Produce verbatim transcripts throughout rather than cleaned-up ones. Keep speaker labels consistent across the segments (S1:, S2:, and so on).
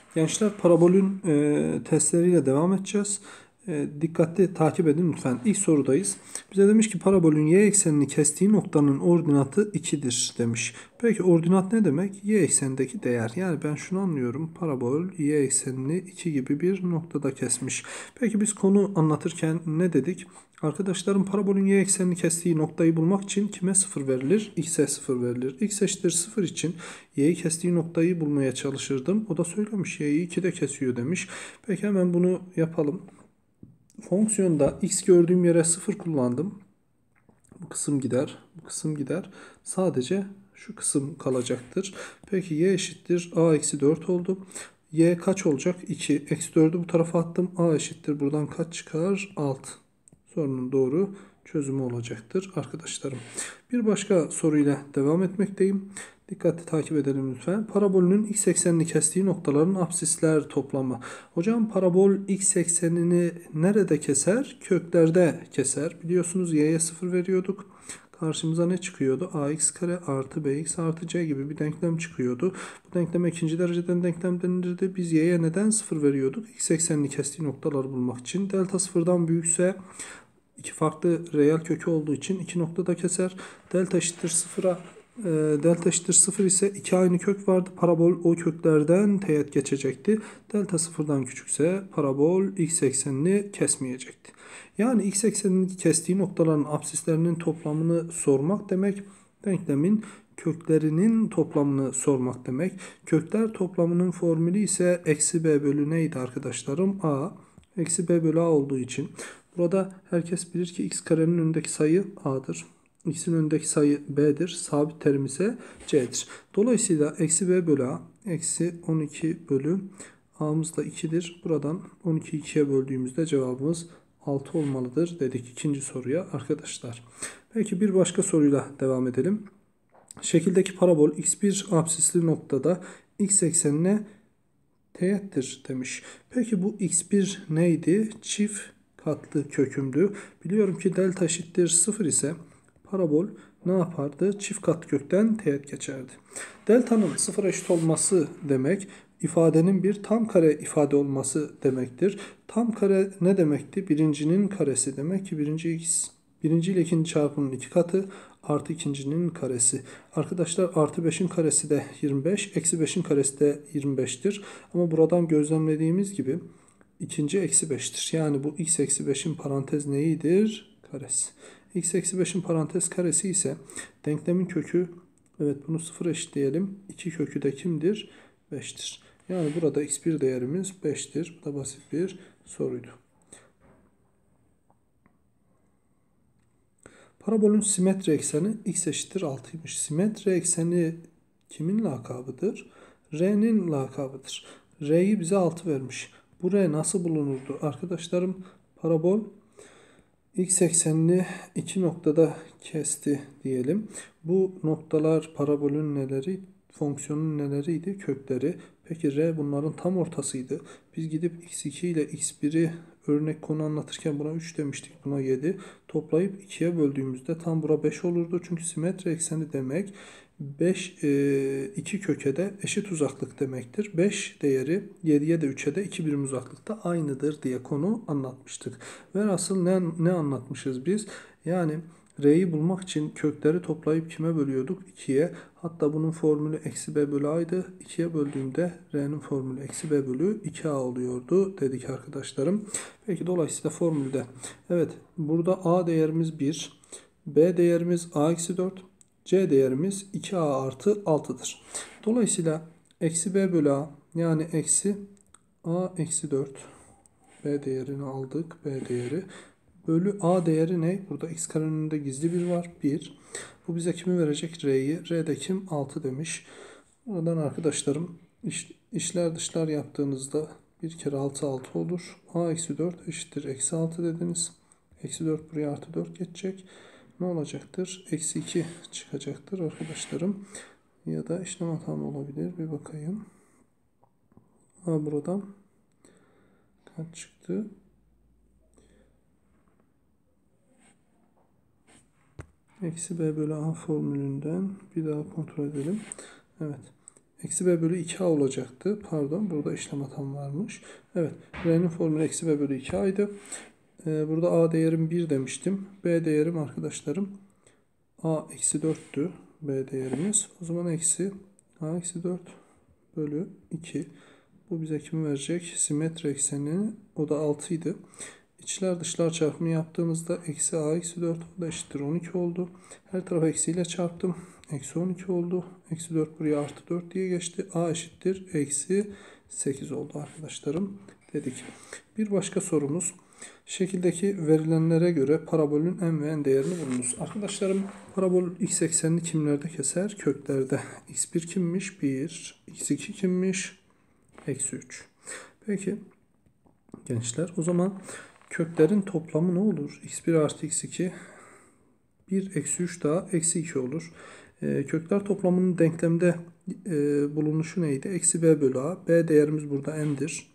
S1: Gençler parabolün e, testleriyle devam edeceğiz. E, dikkatli takip edin lütfen. İlk sorudayız. Bize demiş ki parabolün y eksenini kestiği noktanın ordinatı ikidir demiş. Peki ordinat ne demek? Y eksenindeki değer. Yani ben şunu anlıyorum. Parabol y eksenini iki gibi bir noktada kesmiş. Peki biz konu anlatırken ne dedik? Arkadaşlarım parabolün y eksenini kestiği noktayı bulmak için kime sıfır verilir? X'e sıfır verilir. X eşittir sıfır için y'yi kestiği noktayı bulmaya çalışırdım. O da söylemiş y'yi ikide kesiyor demiş. Peki hemen bunu yapalım. Fonksiyonda x gördüğüm yere sıfır kullandım. Bu kısım gider. Bu kısım gider. Sadece şu kısım kalacaktır. Peki y eşittir a eksi dört oldu. Y kaç olacak? iki. Eksi dördü bu tarafa attım. A eşittir. Buradan kaç çıkar? altı. Sorunun doğru çözümü olacaktır arkadaşlarım. Bir başka soruyla devam etmekteyim. Dikkatli takip edelim lütfen. Parabolünün x eksenini kestiği noktaların apsisler toplamı. Hocam parabol x eksenini nerede keser? Köklerde keser. Biliyorsunuz y'ye sıfır veriyorduk. Karşımıza ne çıkıyordu? Ax kare artı bx artı c gibi bir denklem çıkıyordu. Bu denklem ikinci dereceden denklem denilirdi. Biz y'ye neden sıfır veriyorduk? X eksenini kestiği noktaları bulmak için. Delta sıfırdan büyükse iki farklı reel kökü olduğu için iki noktada keser. Delta eşittir sıfıra e, delta eşittir sıfır ise iki aynı kök vardı. Parabol o köklerden teğet geçecekti. Delta sıfırdan küçükse parabol x eksenini kesmeyecekti. Yani x eksenini kestiği noktaların apsislerinin toplamını sormak demek. Denklemin köklerinin toplamını sormak demek. Kökler toplamının formülü ise eksi b bölü neydi arkadaşlarım? A. Eksi b bölü a olduğu için burada herkes bilir ki x karenin önündeki sayı a'dır. X'in önündeki sayı b'dir. Sabit terim ise c'dir. Dolayısıyla eksi b bölü a eksi on iki bölü a'mız da ikidir. Buradan on ikiyi ikiye böldüğümüzde cevabımız altı olmalıdır dedik ikinci soruya arkadaşlar. Peki bir başka soruyla devam edelim. Şekildeki parabol x bir apsisli noktada x eksenine teğettir demiş. Peki bu x bir neydi? Çift katlı kökümdü. Biliyorum ki delta eşittir sıfır ise parabol ne yapardı? Çift katlı kökten teğet geçerdi. Delta'nın sıfıra eşit olması demek ifadenin bir tam kare ifade olması demektir. Tam kare ne demekti? Birincinin karesi demek ki birinci x birinci ile ikinci çarpımının iki katı artı ikincinin karesi. Arkadaşlar artı beşin karesi de yirmi beş. Eksi beşin karesi de yirmi beştir. Ama buradan gözlemlediğimiz gibi ikinci eksi beştir. Yani bu x eksi beşin parantez neyidir? Karesi. X eksi beşin parantez karesi ise denklemin kökü, evet bunu sıfıra eşitleyelim. iki kökü de kimdir? beştir. Yani burada x bir değerimiz beştir. Bu da basit bir soruydu. Parabolün simetri ekseni x eşittir altıymış. Simetri ekseni kimin lakabıdır? R'nin lakabıdır. R'yi bize altı vermiş. Bu R nasıl bulunurdu? Arkadaşlarım parabol x eksenini iki noktada kesti diyelim. Bu noktalar parabolün neleri? Fonksiyonun neleriydi? Kökleri. Peki R bunların tam ortasıydı. Biz gidip x iki ile x bir'i örnek konu anlatırken buna üç demiştik. Buna yedi. Toplayıp ikiye böldüğümüzde tam bura beş olurdu. Çünkü simetri ekseni demek beş iki köke de eşit uzaklık demektir. beş değeri yediye de üçe de iki birim uzaklıkta aynıdır diye konu anlatmıştık. Ve asıl ne, ne anlatmışız biz? Yani R'yi bulmak için kökleri toplayıp kime bölüyorduk? ikiye. Hatta bunun formülü eksi b bölü a'ydı. ikiye böldüğümde R'nin formülü eksi b bölü iki a oluyordu dedik arkadaşlarım. Peki dolayısıyla formülde. Evet burada a değerimiz bir. B değerimiz a eksi dört. C değerimiz iki a artı altıdır. Dolayısıyla eksi b bölü a yani eksi a eksi dört. B değerini aldık. B değeri. Bölü a değeri ne? Burada x karenin önünde gizli bir var. bir. Bu bize kimi verecek? R'yi. R'de kim? altı demiş. Buradan arkadaşlarım iş, işler dışlar yaptığınızda bir kere altı altı olur. A eksi dört eşittir. Eksi altı dediniz. Eksi dört buraya artı dört geçecek. Ne olacaktır? Eksi iki çıkacaktır arkadaşlarım. Ya da işlem hatam olabilir. Bir bakayım. Ha buradan kaç çıktı? Eksi b bölü a formülünden bir daha kontrol edelim. Evet. Eksi b bölü iki a olacaktı. Pardon, burada işlem hatam varmış. Evet, r'nin formülü eksi b bölü iki a'ydı. Ee, burada a değerim bir demiştim. B değerim arkadaşlarım a eksi dörttü. B değerimiz. O zaman eksi a eksi dört bölü iki. Bu bize kimi verecek? Simetri eksenini. O da altı idi. İçler dışlar çarpımı yaptığımızda eksi a eksi dört, o da eşittir on iki oldu. Her tarafı eksiyle çarptım. Eksi on iki oldu. Eksi dört buraya artı dört diye geçti. A eşittir eksi sekiz oldu arkadaşlarım dedik. Bir başka sorumuz. Şekildeki verilenlere göre parabolün en ve n değerini bulunuz. Arkadaşlarım, parabol x eksenini kimlerde keser? Köklerde. x bir kimmiş? bir. x iki kimmiş? Eksi üç. Peki gençler, o zaman köklerin toplamı ne olur? x bir artı x iki bir eksi üç daha eksi iki olur. E, kökler toplamının denklemde e, bulunuşu neydi? Eksi b bölü a. B değerimiz burada n'dir.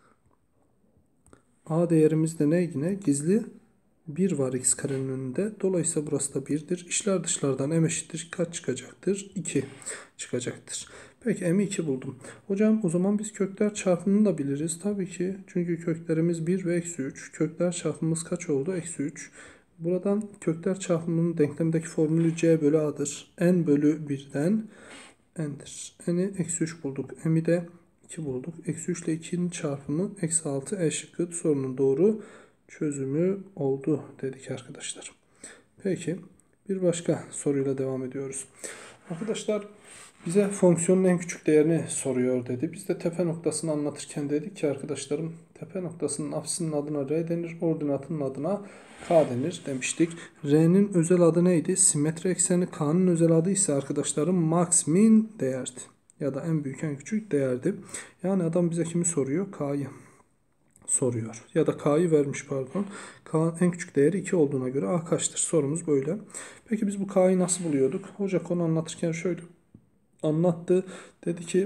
S1: A değerimiz de ne yine? Gizli bir var x karenin önünde. Dolayısıyla burası da birdir. İçler dışlardan m eşittir kaç çıkacaktır? iki çıkacaktır. Peki m'i iki buldum. Hocam o zaman biz kökler çarpımını da biliriz. Tabii ki, çünkü köklerimiz bir ve eksi üç. Kökler çarpımımız kaç oldu? Eksi üç. Buradan kökler çarpımının denklemdeki formülü c bölü a'dır. N bölü birden n'dir. N'i eksi üç bulduk. M'i de iki bulduk. Eksi üç ile ikinin çarpımı eksi altı. E şıkkı sorunun doğru çözümü oldu dedik arkadaşlar. Peki bir başka soruyla devam ediyoruz. Arkadaşlar, bize fonksiyonun en küçük değerini soruyor dedi. Biz de tepe noktasını anlatırken dedik ki arkadaşlarım, tepe noktasının apsisinin adına r denir, ordinatının adına k denir demiştik. R'nin özel adı neydi? Simetri ekseni. K'nın özel adı ise arkadaşlarım max min değerdi. Ya da en büyük en küçük değerdi. Yani adam bize kimi soruyor? K'yı soruyor. Ya da k'yı vermiş, pardon. K'nın en küçük değeri iki olduğuna göre a kaçtır? Sorumuz böyle. Peki biz bu k'yı nasıl buluyorduk? Hoca konu anlatırken şöyle anlattı. Dedi ki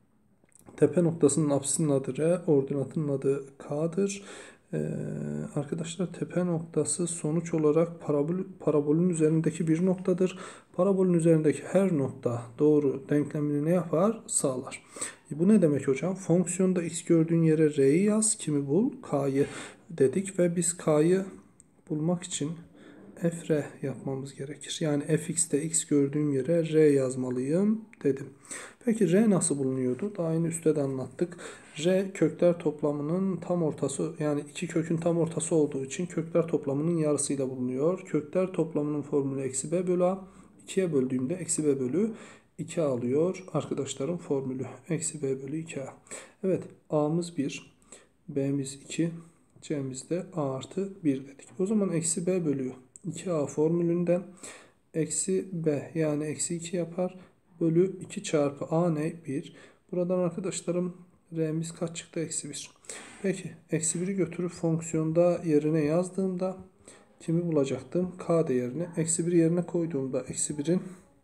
S1: tepe noktasının apsisinin adı r, ordinatının adı k'dır. Ee, arkadaşlar, tepe noktası sonuç olarak parabol, parabolün üzerindeki bir noktadır. Parabolün üzerindeki her nokta doğru denklemini ne yapar? Sağlar. E bu ne demek hocam? Fonksiyonda x gördüğün yere r'yi yaz. Kimi bul? K'yı dedik ve biz k'yı bulmak için f r yapmamız gerekir. Yani fx'te x gördüğüm yere r yazmalıyım dedim. Peki r nasıl bulunuyordu? Daha yeni üstte de anlattık. R kökler toplamının tam ortası, yani iki kökün tam ortası olduğu için kökler toplamının yarısıyla bulunuyor. Kökler toplamının formülü eksi b bölü a. ikiye böldüğümde eksi b bölü iki a alıyor. Arkadaşlarım formülü eksi b bölü iki a. Evet, a'mız bir, b'miz iki, c'miz de a artı bir dedik. O zaman eksi b bölü iki a formülünden eksi b, yani eksi iki yapar. Bölü iki çarpı a ne? bir. Buradan arkadaşlarım r'miz kaç çıktı? Eksi bir. Peki eksi biri götürüp fonksiyonda yerine yazdığımda kimi bulacaktım? K değerini. Eksi bir yerine koyduğumda eksi birin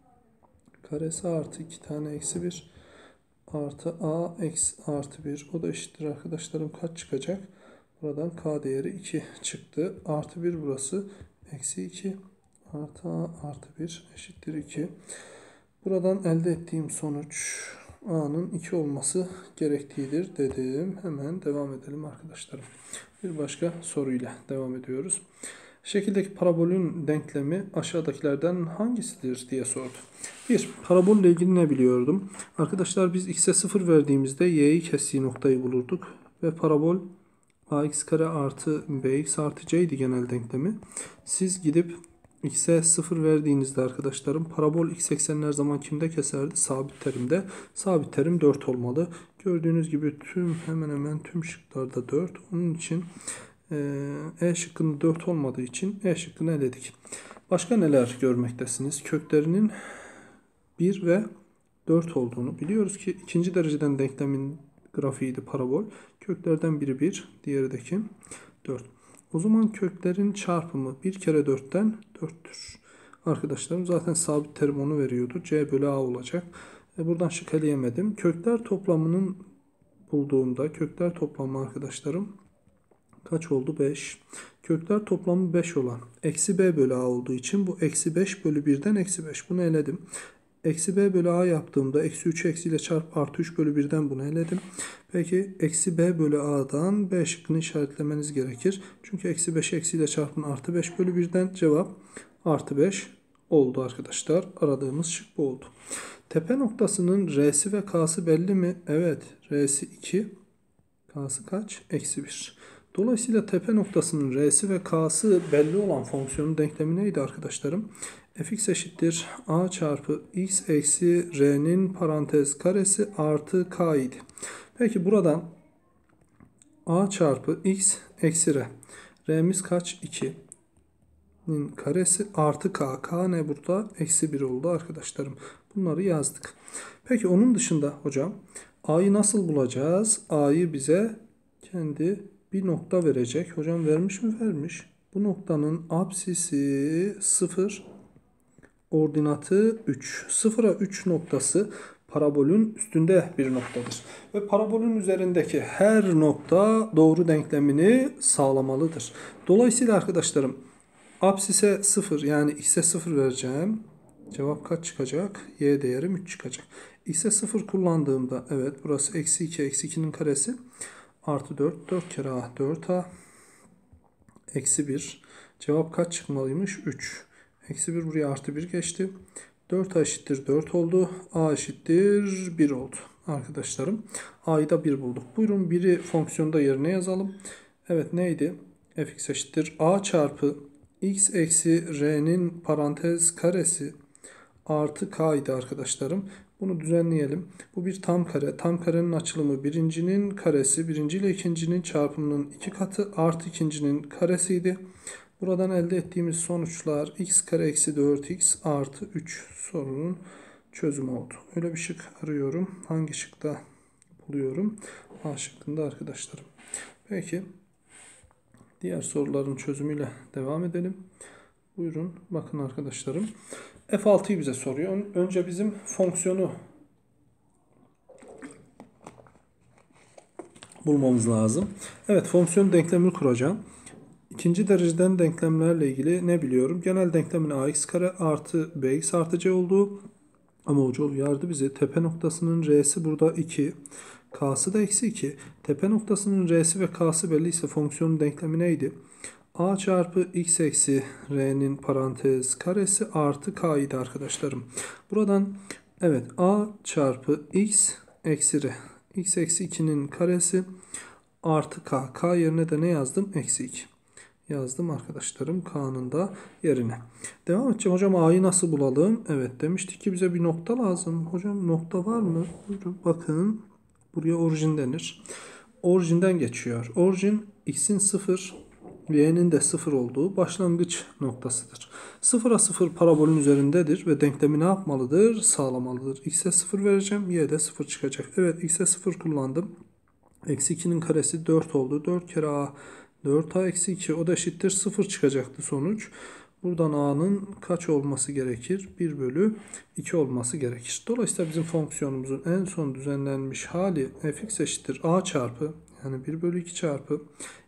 S1: karesi artı iki tane eksi bir artı a eksi artı bir. O da eşittir arkadaşlarım kaç çıkacak? Buradan k değeri iki çıktı. Artı bir burası. Eksi iki artı a artı bir eşittir iki. Buradan elde ettiğim sonuç a'nın iki olması gerektiğidir dedim. Hemen devam edelim arkadaşlarım. Bir başka soruyla devam ediyoruz. Şekildeki parabolün denklemi aşağıdakilerden hangisidir diye sordu. bir. Parabolle ilgili ne biliyordum? Arkadaşlar, biz x'e sıfır verdiğimizde y'yi kestiği noktayı bulurduk. Ve parabol ax kare artı bx artı c idi genel denklemi. Siz gidip x'e sıfır verdiğinizde arkadaşlarım parabol x eksenini her zaman kimde keserdi? Sabit terimde. Sabit terim dört olmalı. Gördüğünüz gibi tüm hemen hemen tüm şıklarda dört. Onun için E şıkkının dört olmadığı için E şıkkını eledik. Başka neler görmektesiniz? Köklerinin bir ve dört olduğunu biliyoruz ki ikinci dereceden denklemin grafiğiydi parabol. Köklerden biri bir, diğeri de kim? dört. O zaman köklerin çarpımı bir kere dörtten dörttür. Arkadaşlarım, zaten sabit terim onu veriyordu. C bölü A olacak. E buradan şık eleyemedim. Kökler toplamının bulduğumda kökler toplamı arkadaşlarım kaç oldu? beş. Kökler toplamı beş olan eksi b bölü a olduğu için bu eksi beş bölü birden eksi beş. Bunu eledim. Eksi b bölü a yaptığımda eksi üç eksiyle çarp artı üç bölü birden bunu eledim. Peki eksi b bölü a'dan b şıkkını işaretlemeniz gerekir. Çünkü eksi beş eksiyle çarpın artı beş bölü birden cevap artı beş oldu arkadaşlar. Aradığımız şık bu oldu. Tepe noktasının r'si ve k'sı belli mi? Evet. R'si iki. K'sı kaç? Eksi bir. Dolayısıyla tepe noktasının r'si ve k'sı belli olan fonksiyonun denklemi neydi arkadaşlarım? Fx eşittir a çarpı x eksi r'nin parantez karesi artı k idi. Peki buradan a çarpı x eksi r. R'miz kaç? iki'nin karesi artı k. K ne burada? Eksi bir oldu arkadaşlarım. Bunları yazdık. Peki onun dışında hocam a'yı nasıl bulacağız? A'yı bize kendi bir nokta verecek. Hocam vermiş mi? Vermiş. Bu noktanın apsisi sıfır, ordinatı üç. sıfıra üç noktası parabolün üstünde bir noktadır. Ve parabolün üzerindeki her nokta doğru denklemini sağlamalıdır. Dolayısıyla arkadaşlarım apsise sıfır yani x'e sıfır vereceğim. Cevap kaç çıkacak? Y değerim üç çıkacak. X'e sıfır kullandığımda evet burası eksi iki, eksi iki'nin karesi artı dört, dört kere a dört a eksi bir. Cevap kaç çıkmalıymış? üç. Eksi bir buraya artı bir geçti. dört a eşittir dört oldu. A eşittir bir oldu. Arkadaşlarım a'yı da bir bulduk. Buyurun biri fonksiyonda yerine yazalım. Evet neydi? Fx eşittir a çarpı x eksi r'nin parantez karesi artı k idi arkadaşlarım. Bunu düzenleyelim. Bu bir tam kare. Tam karenin açılımı birincinin karesi. Birinci ile ikincinin çarpımının iki katı artı ikincinin karesiydi. Buradan elde ettiğimiz sonuçlar x kare eksi dört x artı üç sorunun çözümü oldu. Öyle bir şık arıyorum. Hangi şıkta buluyorum? A şıkkında arkadaşlarım. Peki. Diğer soruların çözümüyle devam edelim. Buyurun bakın arkadaşlarım. F altıyı bize soruyor. Önce bizim fonksiyonu bulmamız lazım. Evet fonksiyon denklemini kuracağım. İkinci dereceden denklemlerle ilgili ne biliyorum? Genel denklemin ax kare artı bx artı c olduğu. Ama hoca uyardı bizi. Tepe noktasının r'si burada iki. K'sı da eksi iki. Tepe noktasının r'si ve k'sı belli ise fonksiyonun denklemi neydi? A çarpı x eksi r'nin parantez karesi artı k idi arkadaşlarım. Buradan evet a çarpı x eksi r. X eksi iki'nin karesi artı k. K yerine de ne yazdım? Eksi iki. Yazdım arkadaşlarım k'nın da yerine. Devam edeceğim. Hocam a'yı nasıl bulalım? Evet demiştik ki bize bir nokta lazım. Hocam nokta var mı? Buyurun bakın. Buraya orijin denir. Orijinden geçiyor. Orijin x'in sıfır, y'nin de sıfır olduğu başlangıç noktasıdır. sıfıra sıfır parabolün üzerindedir ve denklemi ne yapmalıdır? Sağlamalıdır. X'e sıfır vereceğim. Y'de sıfır çıkacak. Evet x'e sıfır kullandım. Eksi iki'nin karesi dört oldu. dört kere a dört a eksi iki o da eşittir sıfır çıkacaktı sonuç. Buradan a'nın kaç olması gerekir? bir bölü iki olması gerekir. Dolayısıyla bizim fonksiyonumuzun en son düzenlenmiş hali fx eşittir a çarpı yani bir bölü iki çarpı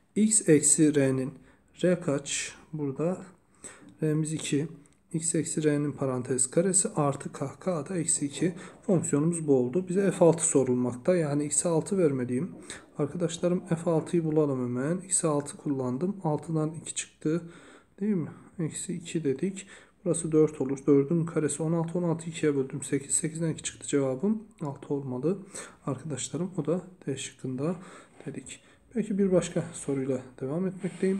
S1: x eksi r'nin r kaç? Burada r'miz iki. X eksi r'nin parantez karesi artı k. K da eksi iki. Fonksiyonumuz bu oldu. Bize f altı sorulmakta. Yani x'e altı vermeliyim. Arkadaşlarım f altıyı bulalım hemen. X'e altı kullandım. altıdan iki çıktı. Değil mi? Eksi iki dedik. Burası dört olur. dördün karesi on altı. on altı ikiye böldüm. sekiz. sekizden iki çıktı cevabım. altı olmalı. Arkadaşlarım o da D şıkkında dedik. Peki bir başka soruyla devam etmekteyim.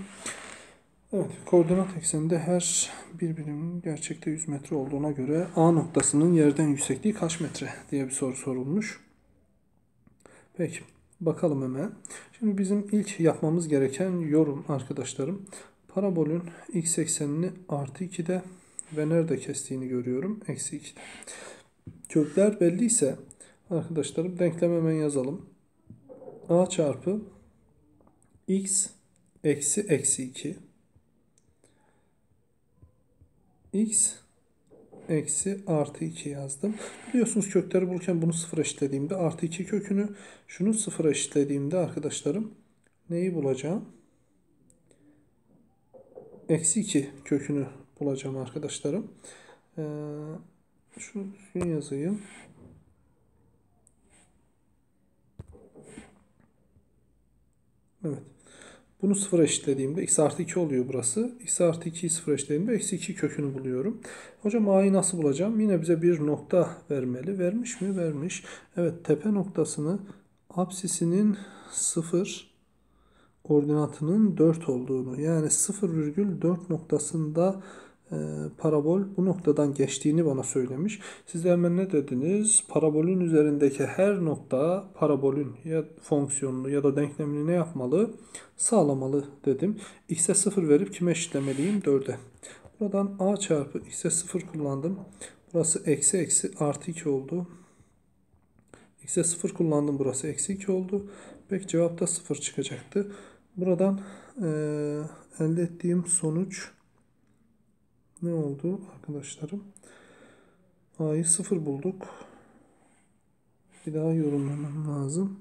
S1: Evet, koordinat ekseninde her bir birimin gerçekte yüz metre olduğuna göre A noktasının yerden yüksekliği kaç metre diye bir soru sorulmuş. Peki, bakalım hemen. Şimdi bizim ilk yapmamız gereken yorum arkadaşlarım. Parabolün x eksenini artı iki'de ve nerede kestiğini görüyorum? Eksi iki'de. Kökler belliyse arkadaşlarım denklem hemen yazalım. A çarpı x eksi eksi iki x eksi artı iki yazdım. Biliyorsunuz kökleri bulurken bunu sıfır eşitlediğimde artı iki kökünü şunu sıfır eşitlediğimde arkadaşlarım neyi bulacağım? Eksi iki kökünü bulacağım arkadaşlarım. Ee, Şunu düzgün yazayım. Evet. Bunu sıfıra eşitlediğimde x artı iki oluyor burası. X artı ikiyi sıfıra eşitlediğimde eksi iki kökünü buluyorum. Hocam a'yı nasıl bulacağım? Yine bize bir nokta vermeli. Vermiş mi? Vermiş. Evet, tepe noktasını apsisinin sıfır, ordinatının dört olduğunu, yani sıfır virgül dört noktasında e, parabol bu noktadan geçtiğini bana söylemiş. Siz de hemen ne dediniz? Parabolün üzerindeki her nokta parabolün ya fonksiyonunu ya da denklemini ne yapmalı? Sağlamalı dedim. X'e sıfır verip kime eşitlemeliyim? dörde. Buradan a çarpı x'e sıfır kullandım. Burası eksi eksi artı iki oldu. X'e sıfır kullandım. Burası eksi iki oldu. Peki cevapta sıfır çıkacaktı. Buradan e, elde ettiğim sonuç ne oldu arkadaşlarım? A'yı sıfır bulduk. Bir daha yorumlamam lazım.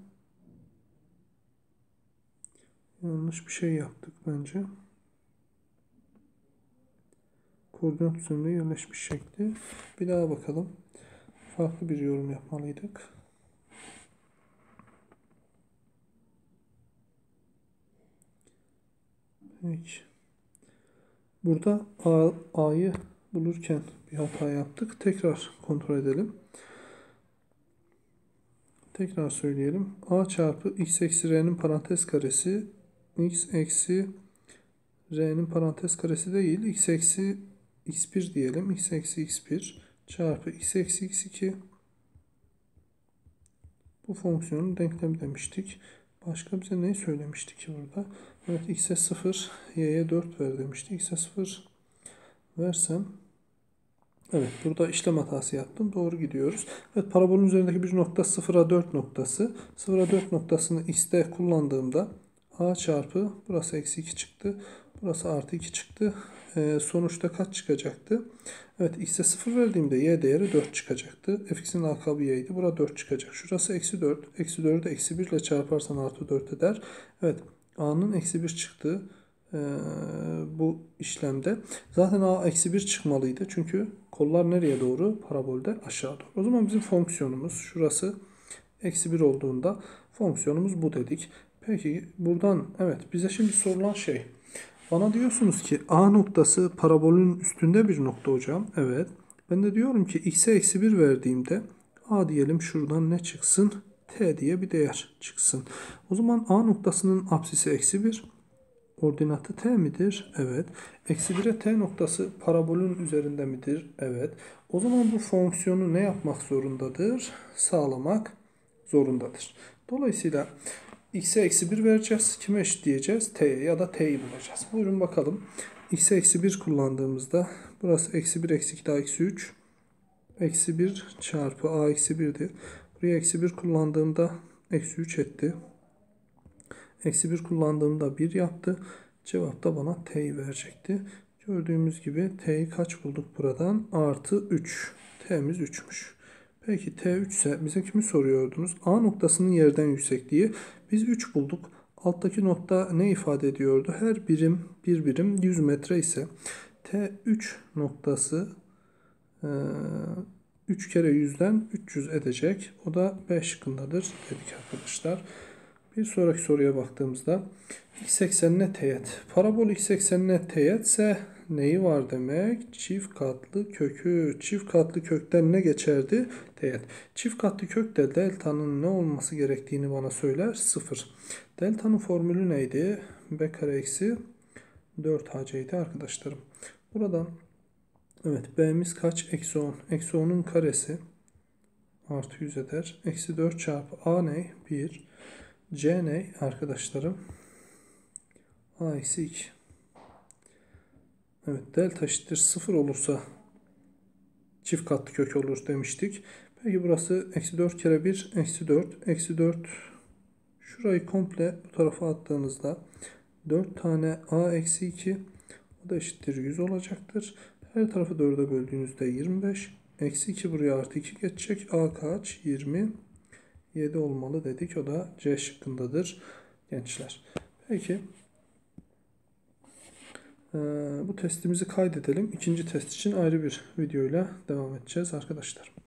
S1: Yanlış bir şey yaptık bence. Koordinat üzerinde yerleşmiş şekli. Bir daha bakalım. Farklı bir yorum yapmalıydık. Peki. Burada A, A'yı bulurken bir hata yaptık. Tekrar kontrol edelim. Tekrar söyleyelim. A çarpı x eksi r'nin parantez karesi x eksi r'nin parantez karesi değil. X eksi x bir diyelim. X eksi x bir çarpı x eksi x iki. Bu fonksiyonun denklemi demiştik. Başka bize ne söylemişti ki burada? Evet, x'e sıfır, y'ye dört ver demişti. X'e sıfır versem, evet, burada işlem hatası yaptım. Doğru gidiyoruz. Evet, parabolün üzerindeki bir nokta sıfıra dört noktası. sıfıra dört noktasını x'te kullandığımda a çarpı burası eksi iki çıktı. Burası artı iki çıktı. Ee, sonuçta kaç çıkacaktı? Evet, x'e sıfır verdiğimde y değeri dört çıkacaktı. Fx'in lakabı y'ydi. Burada dört çıkacak. Şurası eksi dört. Eksi dördü eksi bir ile çarparsan artı dört eder. Evet, a'nın eksi bir çıktığı Ee, bu işlemde. Zaten a eksi bir çıkmalıydı. Çünkü kollar nereye doğru? Parabolde aşağı doğru. O zaman bizim fonksiyonumuz şurası eksi bir olduğunda fonksiyonumuz bu dedik. Peki buradan, evet, bize şimdi sorulan şey. Bana diyorsunuz ki a noktası parabolün üstünde bir nokta hocam. Evet. Ben de diyorum ki x'e eksi bir verdiğimde a diyelim şuradan ne çıksın? T diye bir değer çıksın. O zaman a noktasının apsisi eksi bir. Ordinatı t midir? Evet. Eksi bire t noktası parabolün üzerinde midir? Evet. O zaman bu fonksiyonu ne yapmak zorundadır? Sağlamak zorundadır. Dolayısıyla x'e eksi bir vereceğiz. Kime eşitleyeceğiz? T'ye ya da t'yi bulacağız. Buyurun bakalım. X'e eksi bir kullandığımızda burası eksi bir eksi iki daha eksi üç. Eksi bir çarpı a eksi bir'di. Buraya eksi bir kullandığımda eksi üç etti. Eksi bir kullandığımda bir yaptı. Cevap da bana t'yi verecekti. Gördüğümüz gibi t'yi kaç bulduk buradan? Artı üç. T'miz üç'müş. Peki t üç ise bize kimi soruyordunuz? A noktasının yerden yüksekliği. Biz üç bulduk. Alttaki nokta ne ifade ediyordu? Her birim bir birim yüz metre ise t üç noktası üç kere yüzden üç yüz edecek. O da B şıkkındadır dedik arkadaşlar. Bir sonraki soruya baktığımızda x eksenine teğet. Parabol x eksenine teğetse neyi var demek? Çift katlı kökü. Çift katlı kökten ne geçerdi? Teğet. Çift katlı kökte delta'nın ne olması gerektiğini bana söyler. sıfır. Delta'nın formülü neydi? B kare eksi dört a c'ydi arkadaşlarım. Buradan, evet, b'miz kaç? Eksi on. Eksi on'un karesi artı yüz eder. Eksi dört çarpı a ne? bir. C ne arkadaşlarım? A eksi iki. Evet, delta eşittir sıfır olursa çift katlı kök olur demiştik. Peki burası eksi dört kere bir eksi dört. Eksi dört, şurayı komple bu tarafa attığınızda dört tane a eksi iki, o da eşittir yüz olacaktır. Her tarafı dörde böldüğünüzde yirmi beş. Eksi iki buraya artı iki geçecek. A kaç? yirmi yedi olmalı dedik. O da C şıkkındadır gençler. Peki. Ee, bu testimizi kaydedelim. İkinci test için ayrı bir videoyla devam edeceğiz arkadaşlar.